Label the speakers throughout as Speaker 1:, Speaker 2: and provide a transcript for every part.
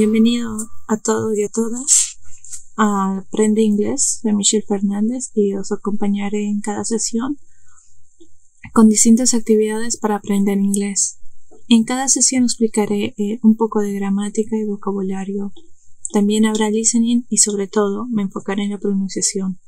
Speaker 1: Bienvenido a todos y a todas a Aprende Inglés. Soy Michelle Fernández y os acompañaré en cada sesión con distintas actividades para aprender inglés. En cada sesión explicaré un poco de gramática y vocabulario. También habrá listening y sobre todo me enfocaré en la pronunciación.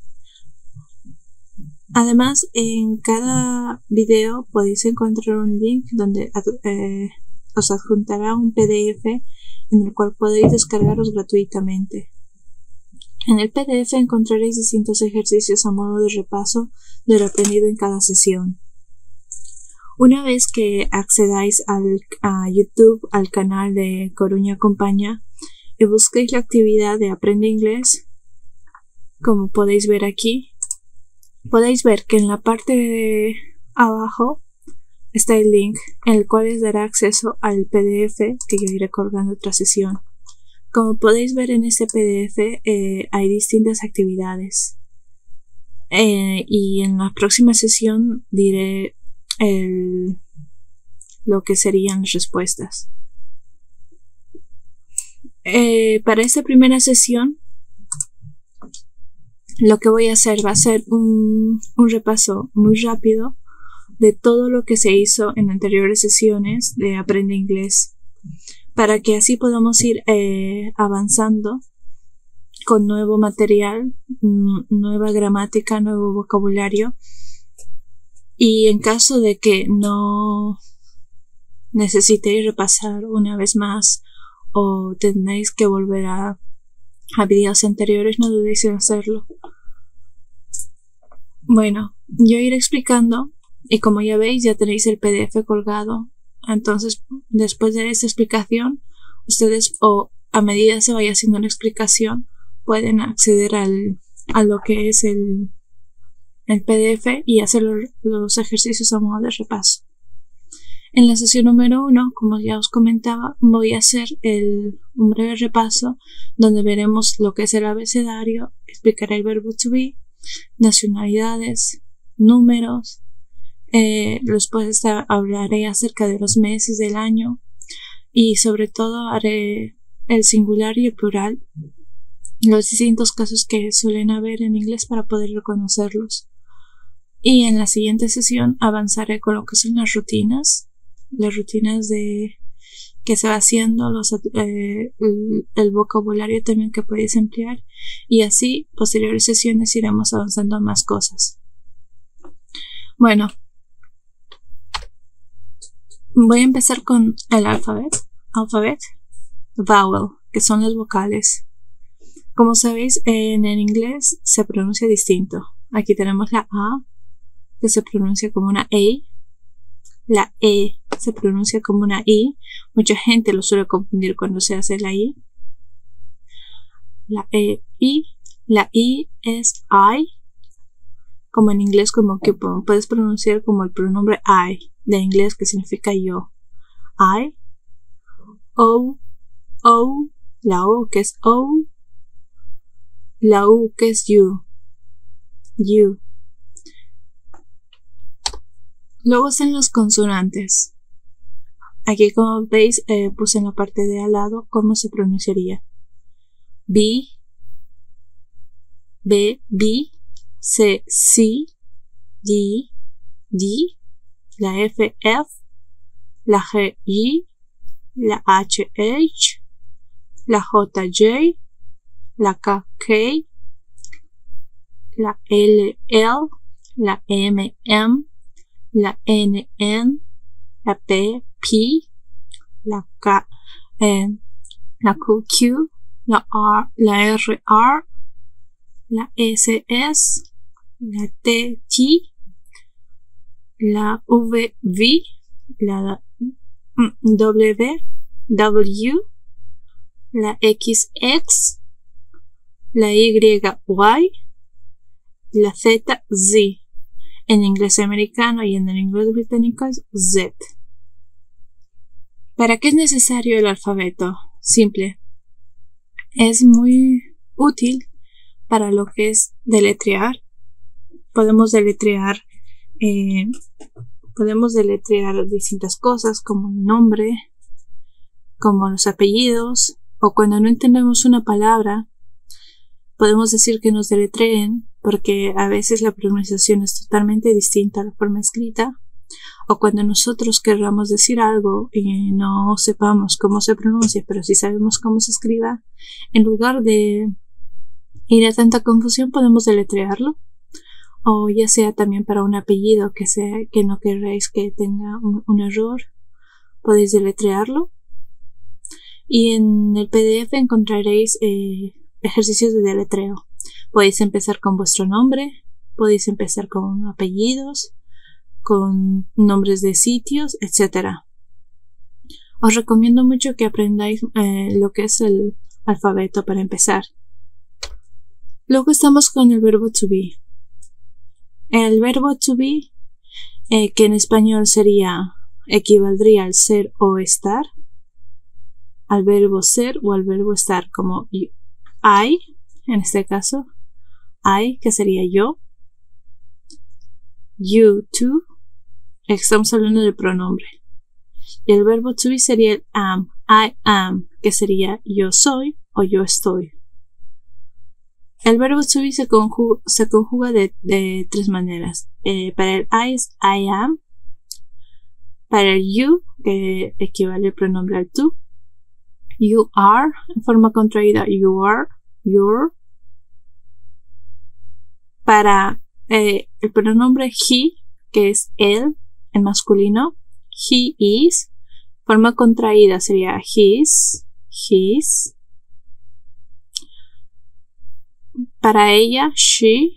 Speaker 1: Además, en cada video podéis encontrar un link donde os adjuntará un PDF en el cual podéis descargaros gratuitamente. En el PDF encontraréis distintos ejercicios a modo de repaso de lo aprendido en cada sesión. Una vez que accedáis a YouTube, al canal de Coruña Acompaña, y busquéis la actividad de Aprende Inglés, como podéis ver aquí, podéis ver que en la parte de abajo está el link, en el cual les dará acceso al PDF que yo iré colgando otra sesión. Como podéis ver en este PDF hay distintas actividades y en la próxima sesión diré lo que serían las respuestas. Para esta primera sesión lo que voy a hacer va a ser un repaso muy rápido de todo lo que se hizo en anteriores sesiones de Aprende Inglés, para que así podamos ir avanzando con nuevo material, nueva gramática, nuevo vocabulario, y en caso de que no necesitéis repasar una vez más o tenéis que volver a videos anteriores, no dudéis en hacerlo. Bueno, yo iré explicando y como ya veis ya tenéis el PDF colgado. Entonces después de esta explicación ustedes a medida se vaya haciendo la explicación pueden acceder a lo que es el PDF y hacer los ejercicios a modo de repaso. En la sesión número 1, como ya os comentaba, voy a hacer un breve repaso donde veremos lo que es el abecedario, explicaré el verbo to be, nacionalidades, números. Después hablaré acerca de los meses del año y sobre todo haré el singular y el plural, los distintos casos que suelen haber en inglés para poder reconocerlos. Y en la siguiente sesión avanzaré con lo que son las rutinas que se va haciendo, el vocabulario también que podéis emplear, y así posteriores sesiones iremos avanzando a más cosas. Bueno, voy a empezar con el alfabeto, vowel, que son las vocales. Como sabéis, en el inglés se pronuncia distinto. Aquí tenemos la A, que se pronuncia como una A. La E se pronuncia como una I. Mucha gente lo suele confundir cuando se hace la I. La E, I. La I es I. Como en inglés, como que puedes pronunciar como el pronombre I de inglés, que significa yo. I. O. O. La O que es O. La U que es you. You. Luego están los consonantes. Aquí, como veis, puse en la parte de al lado cómo se pronunciaría. B, B, B, C, C, D, D, la F, F, la G, G, la H, H, la J, J, la K, K, la L, L, la M, M, la N, N, la P, P, la K, N, la Q, Q, la R, R, la S, S, la T, T, la V, V, la W, W, la X, X, la Y, Y, la Z, Z. En inglés americano y en el inglés británico es Z. ¿Para qué es necesario el alfabeto? Simple. Es muy útil para lo que es deletrear. Podemos deletrear distintas cosas como el nombre, como los apellidos, O cuando no entendemos una palabra, podemos decir que nos deletreen, porque a veces la pronunciación es totalmente distinta a la forma escrita. O cuando nosotros querramos decir algo y no sepamos cómo se pronuncia, pero sí sabemos cómo se escriba, en lugar de ir a tanta confusión podemos deletrearlo. O ya sea también para un apellido que no queréis que tenga un error, podéis deletrearlo. Y en el PDF encontraréis ejercicios de deletreo. Podéis empezar con vuestro nombre, podéis empezar con apellidos, con nombres de sitios, etc. Os recomiendo mucho que aprendáis lo que es el alfabeto para empezar. Luego estamos con el verbo to be. El verbo to be, que en español equivaldría al ser o estar, al verbo ser o al verbo estar, como I, en este caso, I, que sería yo, you, tú, estamos hablando del pronombre. Y el verbo to be sería el am, I am, que sería yo soy o yo estoy. El verbo to be se conjuga de tres maneras. Para el I es I am. Para el you, que equivale al pronombre al tú. You are, en forma contraída, you are, you're. Para el pronombre he, que es él, en masculino, he is. Forma contraída sería his, his. Para ella, she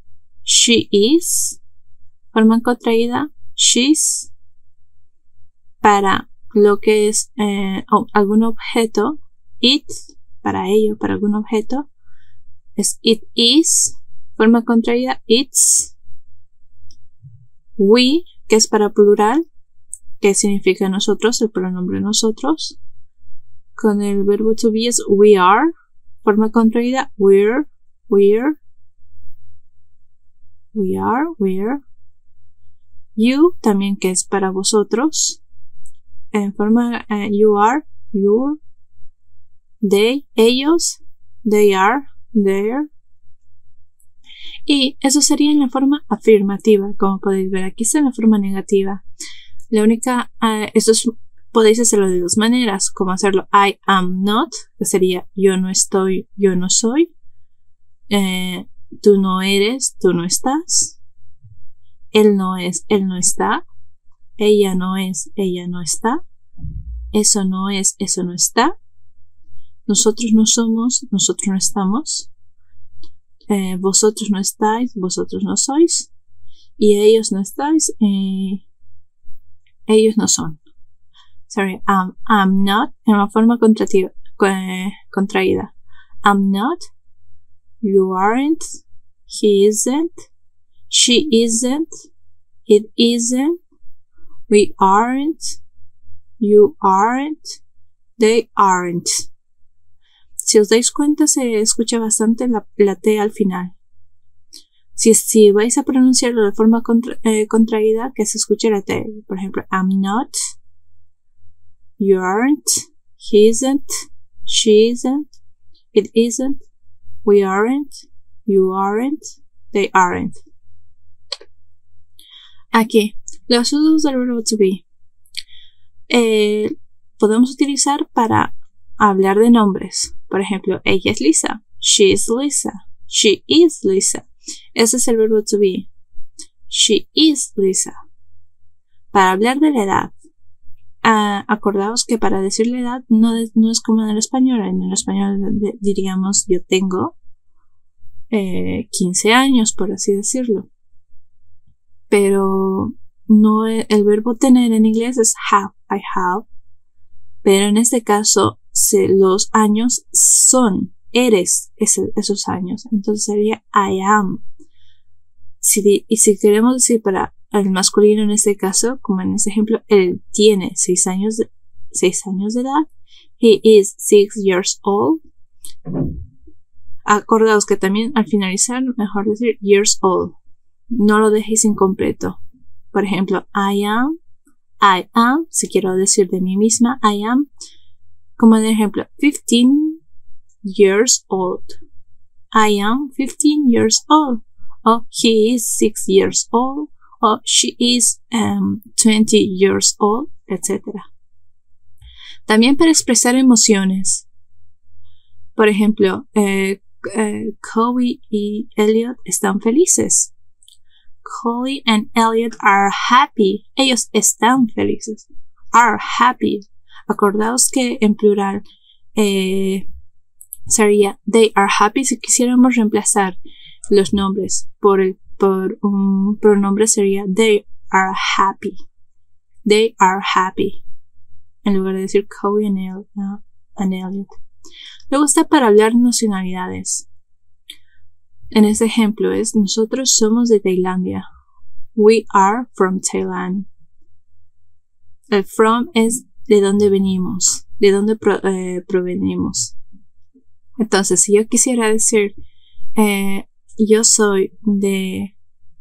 Speaker 1: is. Forma contraída, she's. Para lo que es algún objeto, it, para ello, para algún objeto, es it is. Forma contraída, it's. We, que es para plural, que significa nosotros, el pronombre nosotros. Con el verbo to be es we are. Forma contraída, we're. We're. We are, we're. You, también que es para vosotros. En forma you are, you're. They, ellos. They are, they're. Y eso sería en la forma afirmativa, como podéis ver. Aquí está en la forma negativa. La única, podéis hacerlo de dos maneras, como hacerlo I am not, que sería yo no estoy, yo no soy. Tú no eres, tú no estás. Él no es, él no está. Ella no es, ella no está. Eso no es, eso no está. Nosotros no somos, nosotros no estamos. Vosotros no estáis, vosotros no sois. Y ellos no estáis, ellos no son. Sorry, I'm not, en una forma contraída. I'm not. You aren't, he isn't, she isn't, it isn't, we aren't, you aren't, they aren't. Si os dais cuenta, se escucha bastante la T al final. Si vais a pronunciarlo de forma contraída, que se escuche la T. Por ejemplo, I'm not, you aren't, he isn't, she isn't, it isn't, we aren't, you aren't, they aren't. Aquí, los usos del verbo to be. Podemos utilizar para hablar de nombres. Por ejemplo, ella es Lisa. She is Lisa. She is Lisa. Ese es el verbo to be. She is Lisa. Para hablar de la edad. Acordaos que para decir la edad no es como en el español. En el español diríamos yo tengo 15 años, por así decirlo. Pero no, el verbo tener en inglés es have, I have. Pero en este caso los años son, eres esos años. Entonces sería I am. Y si queremos decir para el masculino en este caso, como en este ejemplo, él tiene 6 años de edad. He is 6 years old. Acordaos que también al finalizar, mejor decir years old. No lo dejéis incompleto. Por ejemplo, I am. Si quiero decir de mí misma, I am. Como de ejemplo, 15 years old. I am 15 years old. O he is 6 years old. O she is 20 years old, etc. También para expresar emociones. Por ejemplo, Chloe y Elliot están felices. Chloe and Elliot are happy. Ellos están felices. Are happy. Acordaos que en plural sería they are happy. Si quisiéramos reemplazar los nombres por un pronombre sería they are happy. They are happy. En lugar de decir Chloe and Elliot. Luego está para hablar de nacionalidades. En este ejemplo es nosotros somos de Tailandia. We are from Thailand. El from es de dónde venimos, de dónde provenimos. Entonces, si yo quisiera decir yo soy de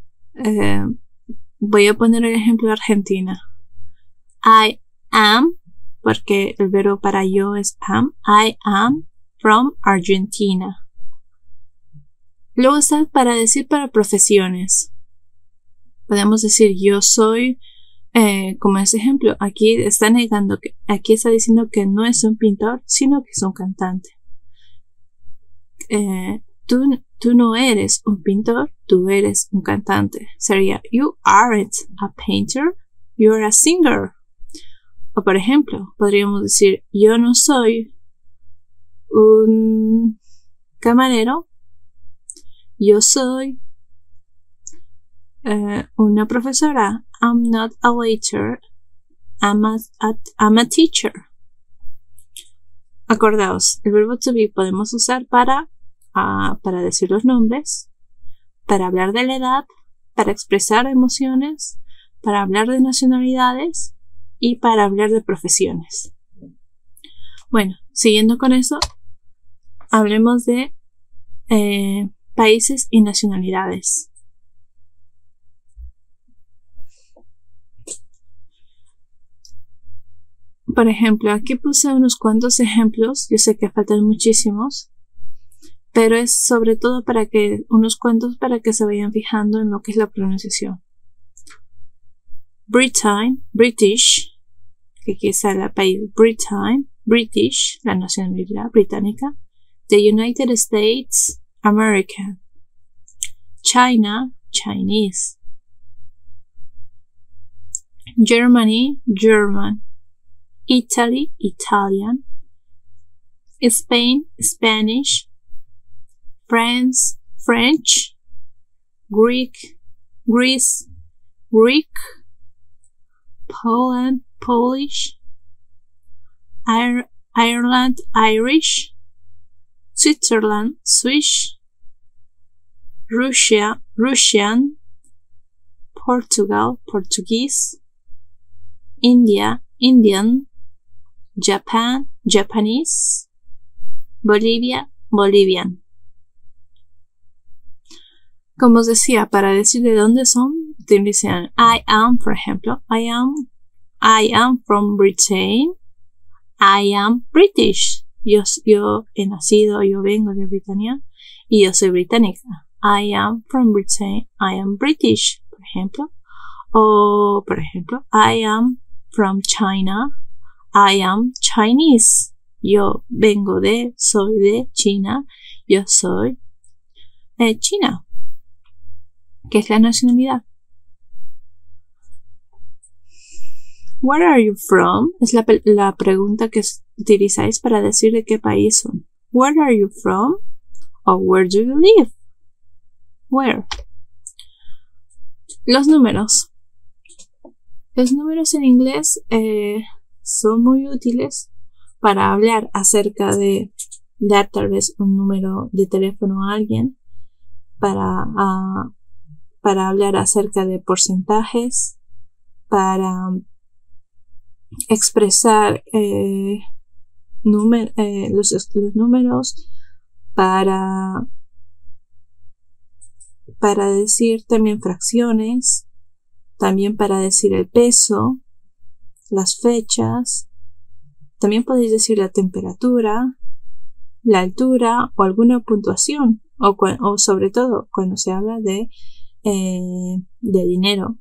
Speaker 1: voy a poner el ejemplo de Argentina. I am, porque el verbo para yo es am. I am from Argentina. Luego está para decir para profesiones. Podemos decir yo soy, como ese ejemplo, aquí está negando que, aquí está diciendo que no es un pintor, sino que es un cantante. Tú no eres un pintor, tú eres un cantante. Sería you aren't a painter, you're a singer. O por ejemplo, podríamos decir yo no soy un camarero, yo soy una profesora. I'm not a waiter, I'm a teacher. Acordaos, el verbo to be podemos usar para decir los nombres, para hablar de la edad, para expresar emociones, para hablar de nacionalidades y para hablar de profesiones. Bueno, siguiendo con eso, hablemos de países y nacionalidades. Por ejemplo, aquí puse unos cuantos ejemplos, yo sé que faltan muchísimos, pero es sobre todo para que se vayan fijando en lo que es la pronunciación. British, que aquí está el país British, la nacionalidad británica. The United States, American. China, Chinese. Germany, German. Italy, Italian. Spain, Spanish. France, French. Greece, Greek. Poland, Polish. Ireland, Irish. Switzerland, Swiss. Russia, Russian. Portugal, Portuguese. India, Indian. Japan, Japanese. Bolivia, Bolivian. Como os decía, para decir de dónde son, utilizan I am, por ejemplo. I am from Britain. I am British. Yo he nacido, yo vengo de Britania y yo soy británica. I am from Britain. I am British, por ejemplo. O, por ejemplo, I am from China. I am Chinese. Yo soy de China. Yo soy China. ¿Qué es la nacionalidad? Where are you from? Es la pregunta que utilizáis para decir de qué país son. Where are you from? O where do you live? Where? Los números. Los números en inglés son muy útiles para hablar acerca de dar tal vez un número de teléfono a alguien, para hablar acerca de porcentajes, para expresar los números, para decir también fracciones, también para decir el peso, las fechas, También podéis decir la temperatura, la altura o alguna puntuación, o sobre todo cuando se habla de dinero.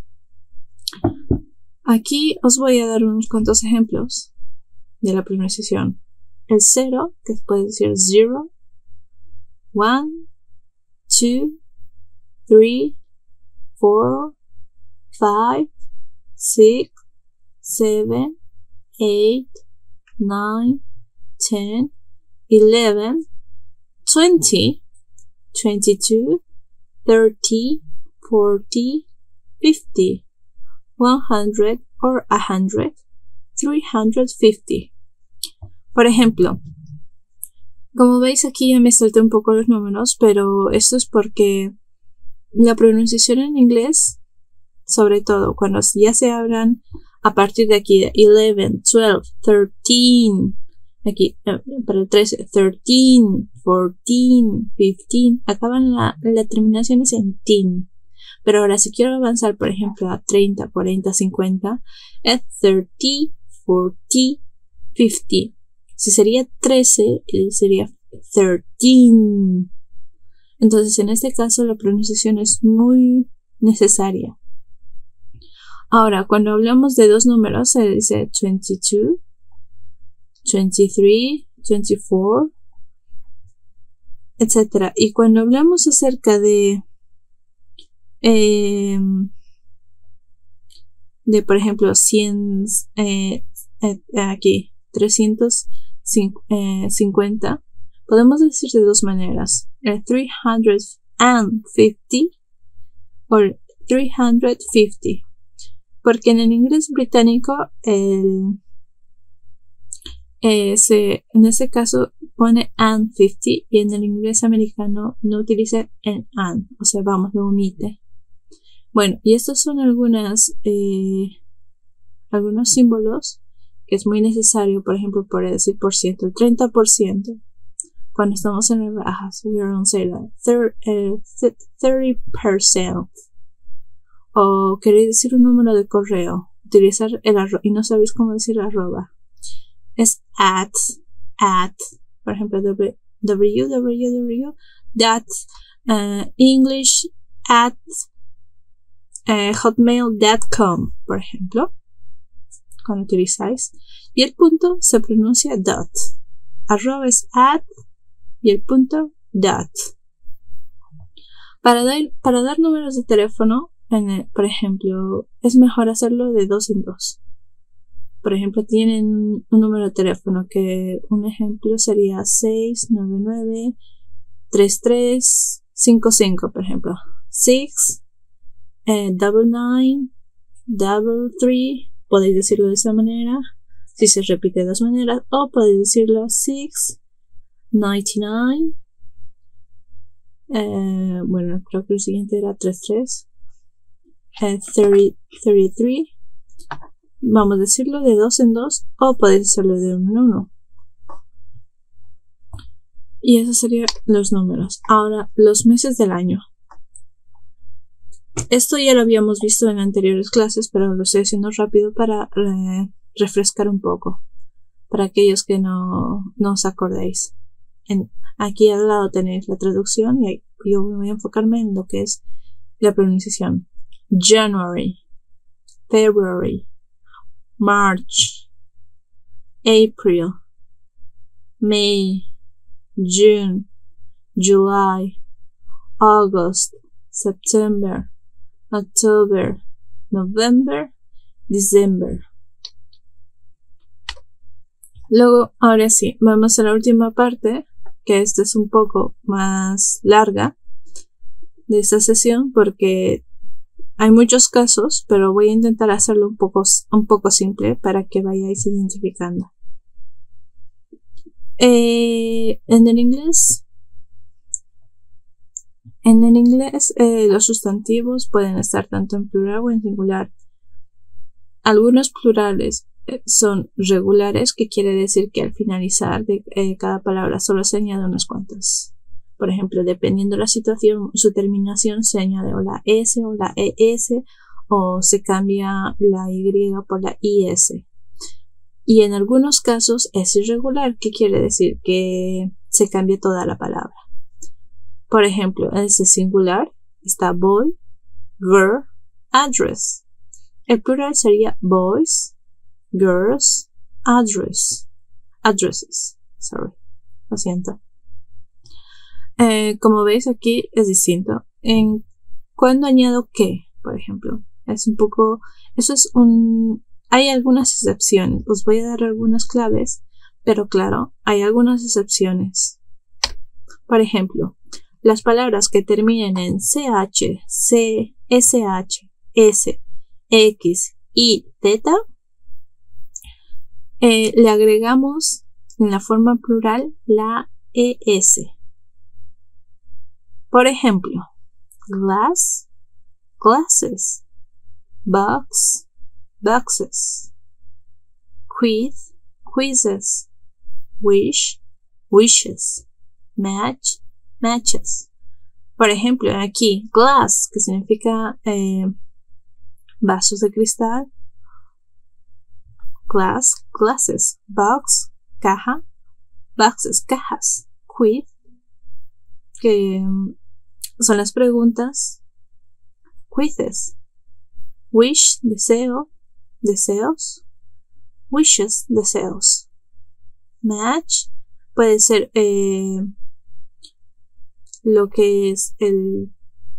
Speaker 1: Aquí os voy a dar unos cuantos ejemplos de la pronunciación. El 0, que puede decir 0, 1, 2, 3, 4, 5, 6, 7, 8, 9, 10, 11, 20, 22, 30, 40, 50, 100 or 100, 350. Por ejemplo, como veis aquí ya me salté un poco los números, pero esto es porque la pronunciación en inglés, sobre todo cuando ya se hablan a partir de aquí de 11, 12, 13, aquí para el 13, 13, 14, 15, acaban la terminaciones en tin. Pero ahora si quiero avanzar, por ejemplo, a 30, 40, 50, es 30, 40, 50. Si sería 13, sería 13. Entonces, en este caso, la pronunciación es muy necesaria. Ahora, cuando hablamos de dos números, se dice 22, 23, 24, etc. Y cuando hablamos acerca de por ejemplo, 100, aquí, 350, podemos decir de dos maneras, el 350 o 350, porque en el inglés británico en ese caso pone and 50 y en el inglés americano no utiliza el and, o sea, vamos, lo omite. Bueno, y estos son algunos símbolos que es muy necesario, por ejemplo, por decir por ciento, el 30%, cuando estamos en rebajas, we are on sale, 30%, o queréis decir un número de correo, utilizar el arroba, y no sabéis cómo decir arroba, es at, por ejemplo, english@hotmail.com, por ejemplo, cuando utilizáis, y el punto se pronuncia dot, arroba es at y el punto dot. Para dar números de teléfono, por ejemplo, es mejor hacerlo de dos en dos. Por ejemplo, tienen un número de teléfono que un ejemplo sería 699-3355, por ejemplo, 699-33, podéis decirlo de esa manera, si se repite de dos maneras, o podéis decirlo 699, bueno, creo que el siguiente era 33, 33, vamos a decirlo de dos en dos, o podéis hacerlo de uno en uno. Y esos serían los números. Ahora, los meses del año. Esto ya lo habíamos visto en anteriores clases, pero lo estoy haciendo rápido para refrescar un poco, para aquellos que no os acordéis. Aquí al lado tenéis la traducción y yo voy a enfocarme en lo que es la pronunciación. January, February, March, April, May, June, July, August, September, October, November, December. Luego, ahora sí, vamos a la última parte, que esta es un poco más larga de esta sesión porque hay muchos casos, pero voy a intentar hacerlo un poco simple para que vayáis identificando. En el inglés, los sustantivos pueden estar tanto en plural o en singular. Algunos plurales son regulares, que quiere decir que al finalizar de cada palabra solo se añade unas cuantas. Por ejemplo, dependiendo de la situación, su terminación se añade o la S o la ES, o se cambia la Y por la IS. Y en algunos casos es irregular. ¿Qué quiere decir? Que se cambia toda la palabra. Por ejemplo, en ese singular está boy, girl, address. El plural sería boys, girls, addresses. Sorry, lo siento. Como veis aquí es distinto. Cuando añado que, por ejemplo, es un poco, hay algunas excepciones. Os voy a dar algunas claves, pero claro, hay algunas excepciones. Por ejemplo, las palabras que terminen en CH, C, SH, S, X y Z, le agregamos en la forma plural la ES. Por ejemplo, glass, glasses, box, boxes, quiz, quizzes, wish, wishes, match, matches. Por ejemplo, aquí, glass, que significa vasos de cristal, glass, glasses, box, caja, boxes, cajas, quiz, que son las preguntas, quizzes, wish, deseo, deseos, wishes, deseos, match, puede ser lo que es el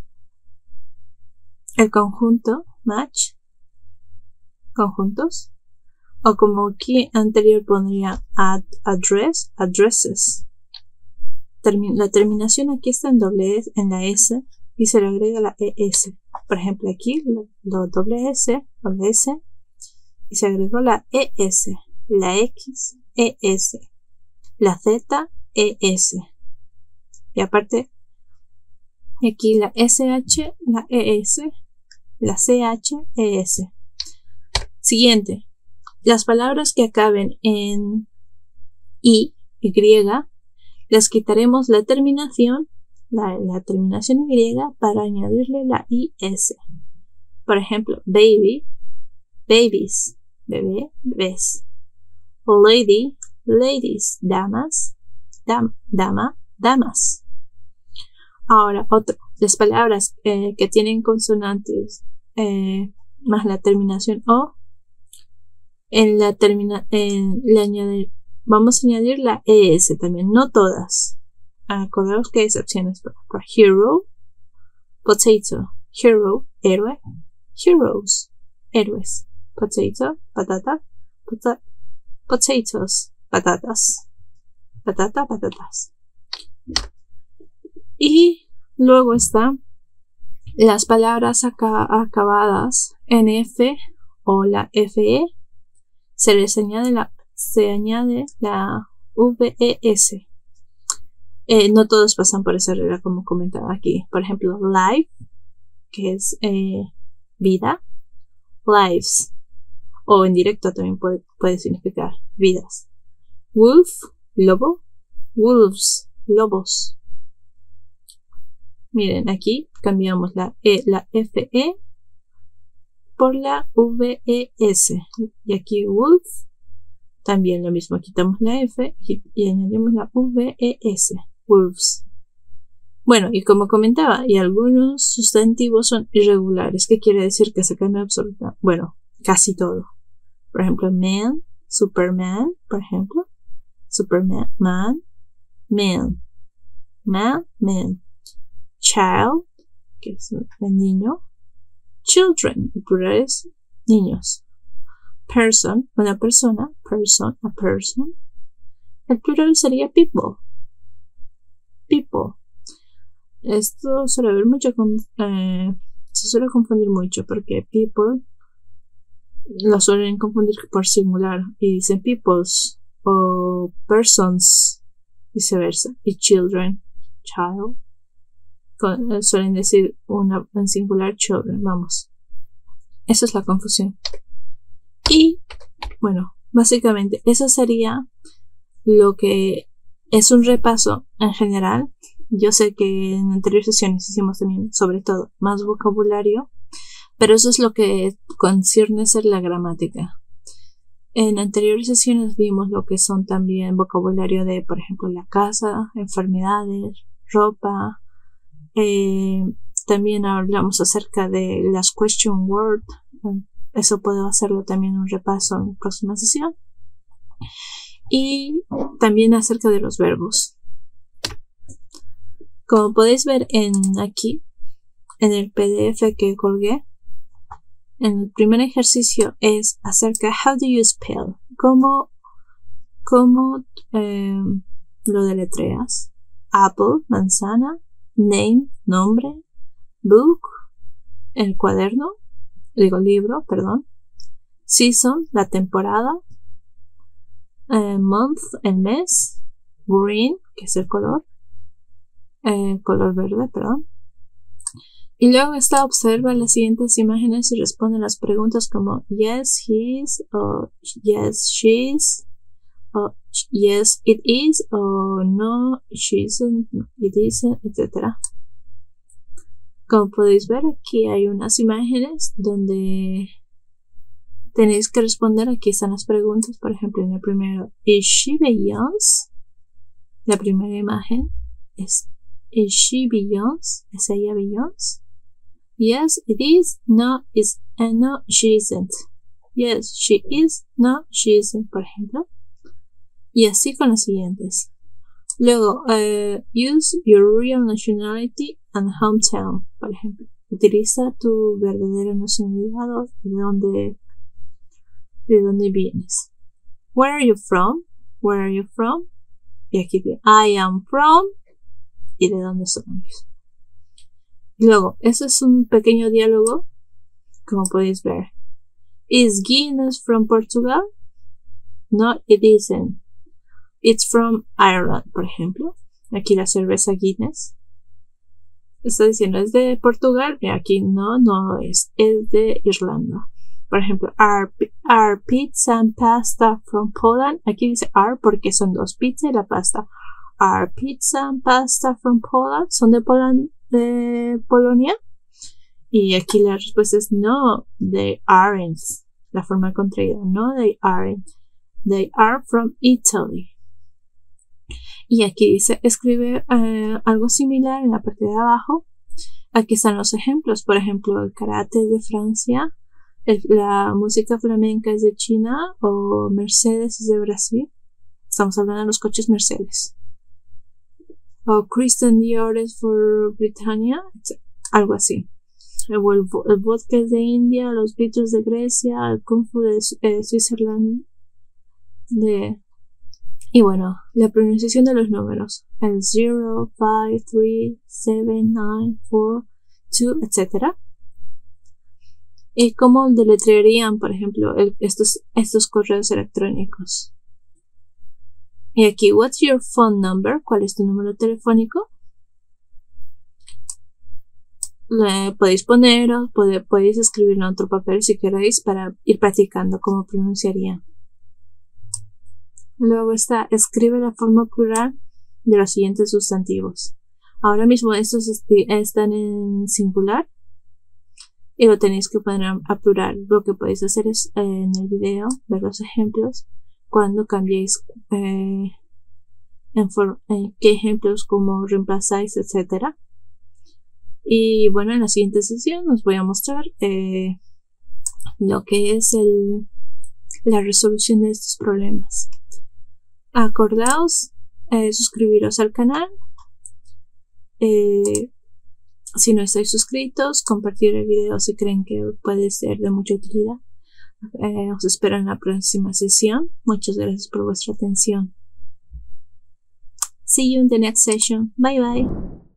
Speaker 1: conjunto, match, conjuntos, o como aquí anterior pondría address, addresses. La terminación aquí está en doble S, en la S, y se le agrega la ES. Por ejemplo, aquí la doble S, y se agregó la ES, la X, ES, la Z, ES. Y aparte, aquí la SH, la ES, la CH, ES. Siguiente. Las palabras que acaben en Y, les quitaremos la terminación, la terminación Y para añadirle la IS. Por ejemplo, baby, babies, bebé, bebés. Lady, ladies, damas, dama, damas. Ahora, otro. Las palabras que tienen consonantes más la terminación O, vamos a añadir la ES también, no todas. Acordaos que hay excepciones. Por ejemplo, hero, potato, hero, héroe, heroes, héroes, potato, patata, potatoes, patatas, patata, patatas. Y luego están las palabras acabadas en F o la FE. Se añade la VES. No todos pasan por esa regla como comentaba aquí. Por ejemplo, life, que es vida. Lives, o en directo también puede significar vidas. Wolf, lobo. Wolves, lobos. Miren, aquí cambiamos la FE por la VES. Y aquí wolf, también lo mismo. Quitamos la F y añadimos la VES. Wolves. Bueno, y como comentaba, y algunos sustantivos son irregulares. ¿Qué quiere decir? Que se cambia absoluta. Bueno, casi todo. Por ejemplo, man, Superman, por ejemplo. Superman, man, man. Child, que es el niño. Children, el plural es niños. Person, una persona. Person, a person. El plural sería people. People. Esto suele haber mucho, se suele confundir mucho porque people lo suelen confundir por singular y dicen peoples o persons, viceversa. Y children, child, suelen decir en singular children, vamos. Esa es la confusión. Y bueno, básicamente eso sería lo que es un repaso en general. Yo sé que en anteriores sesiones hicimos también, sobre todo, más vocabulario, pero eso es lo que concierne ser la gramática. En anteriores sesiones vimos lo que son también vocabulario de, por ejemplo, la casa, enfermedades, ropa. También hablamos acerca de las question words. Eso puedo hacerlo también un repaso en la próxima sesión. Y también acerca de los verbos. Como podéis ver aquí, en el PDF que colgué, en el primer ejercicio es acerca how do you spell, cómo lo deletreas. Apple, manzana, name, nombre, book, el cuaderno, libro, perdón, season, la temporada, month, el mes, green, que es el color verde, perdón. Y luego observa las siguientes imágenes y responde las preguntas como yes, he is, o yes, she is, o yes, it is, o no, she isn't, it isn't, etc. Como podéis ver, aquí hay unas imágenes donde tenéis que responder. Aquí están las preguntas. Por ejemplo, en el primero, ¿is she Beyoncé? La primera imagen es ¿is she Beyoncé? ¿Es ella Beyoncé? Yes, it is. No, no, she isn't. Yes, she is. No, she isn't, por ejemplo. Y así con las siguientes. Luego, use your real nationality and hometown, por ejemplo. Utiliza tu verdadera nacionalidad o de dónde vienes. Where are you from? Where are you from? Y aquí dice, I am from. Y de dónde somos. Luego, eso es un pequeño diálogo, como podéis ver. Is Guinness from Portugal? No, it isn't. It's from Ireland, por ejemplo. Aquí la cerveza Guinness. Está diciendo, ¿es de Portugal? Y aquí no es. Es de Irlanda. Por ejemplo, are pizza and pasta from Poland? Aquí dice are porque son dos, pizza y la pasta. Are pizza and pasta from Poland? ¿Son de Polonia? Y aquí la respuesta es no, they aren't. La forma contraída, no, they aren't. They are from Italy. Y aquí dice, escribe algo similar en la parte de abajo. Aquí están los ejemplos. Por ejemplo, el karate es de Francia, la música flamenca es de China, o Mercedes es de Brasil. Estamos hablando de los coches Mercedes. O Christian Dior es por Britannia, algo así. El vodka es de India, los Beatles de Grecia, el Kung Fu de Switzerland. Y bueno, la pronunciación de los números. El 0, 5, 3, 7, 9, 4, 2, etc. Y cómo deletrearían, por ejemplo, estos correos electrónicos. Y aquí, what's your phone number? ¿Cuál es tu número telefónico? Le podéis poner o podéis escribirlo en otro papel si queréis para ir practicando cómo pronunciarían. Luego escribe la forma plural de los siguientes sustantivos. Ahora mismo estos están en singular y lo tenéis que poner a plural. Lo que podéis hacer es en el video ver los ejemplos cuando cambiéis qué ejemplos, cómo reemplazáis, etc. Y bueno, en la siguiente sesión os voy a mostrar lo que es la resolución de estos problemas. Acordaos suscribiros al canal. Si no estáis suscritos, compartir el video si creen que puede ser de mucha utilidad. Os espero en la próxima sesión. Muchas gracias por vuestra atención. See you in the next session. Bye bye.